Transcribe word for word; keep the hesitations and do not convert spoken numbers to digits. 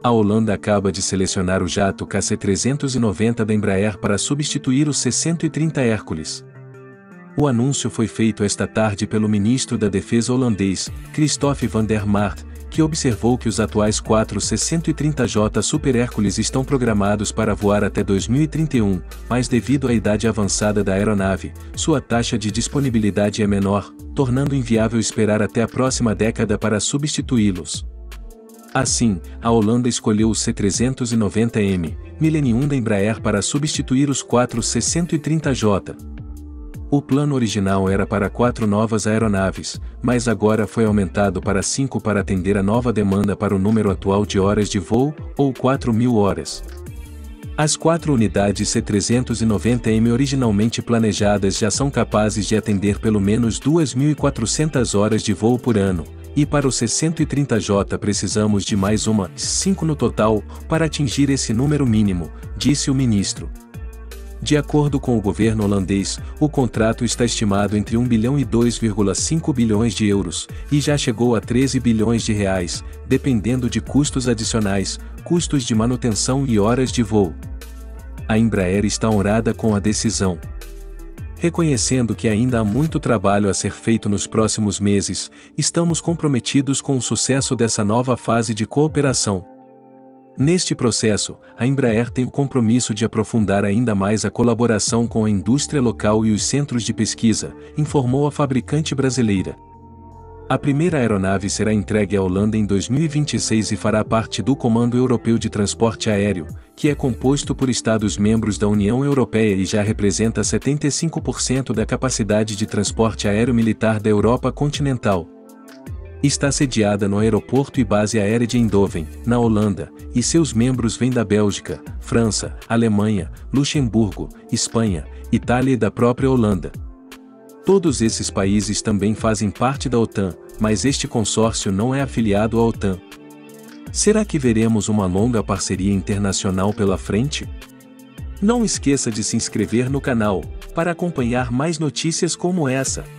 A Holanda acaba de selecionar o jato K C trezentos e noventa da Embraer para substituir o C cento e trinta Hércules. O anúncio foi feito esta tarde pelo ministro da Defesa holandês, Christophe van der Maat, que observou que os atuais quatro C cento e trinta J Super Hércules estão programados para voar até dois mil e trinta e um, mas devido à idade avançada da aeronave, sua taxa de disponibilidade é menor, tornando inviável esperar até a próxima década para substituí-los. Assim, a Holanda escolheu o C trezentos e noventa M, Millennium da Embraer para substituir os quatro C cento e trinta J. O plano original era para quatro novas aeronaves, mas agora foi aumentado para cinco para atender a nova demanda para o número atual de horas de voo, ou quatro mil horas. As quatro unidades C trezentos e noventa M originalmente planejadas já são capazes de atender pelo menos duas mil e quatrocentas horas de voo por ano, e para o C cento e trinta J precisamos de mais uma, cinco no total, para atingir esse número mínimo, disse o ministro. De acordo com o governo holandês, o contrato está estimado entre um bilhão e dois vírgula cinco bilhões de euros, e já chegou a treze bilhões de reais, dependendo de custos adicionais, custos de manutenção e horas de voo. A Embraer está honrada com a decisão. Reconhecendo que ainda há muito trabalho a ser feito nos próximos meses, estamos comprometidos com o sucesso dessa nova fase de cooperação. Neste processo, a Embraer tem o compromisso de aprofundar ainda mais a colaboração com a indústria local e os centros de pesquisa, informou a fabricante brasileira. A primeira aeronave será entregue à Holanda em dois mil e vinte e seis e fará parte do Comando Europeu de Transporte Aéreo, que é composto por Estados-membros da União Europeia e já representa setenta e cinco por cento da capacidade de transporte aéreo militar da Europa continental. Está sediada no Aeroporto e Base Aérea de Eindhoven, na Holanda, e seus membros vêm da Bélgica, França, Alemanha, Luxemburgo, Espanha, Itália e da própria Holanda. Todos esses países também fazem parte da OTAN, mas este consórcio não é afiliado à OTAN. Será que veremos uma longa parceria internacional pela frente? Não esqueça de se inscrever no canal, para acompanhar mais notícias como essa.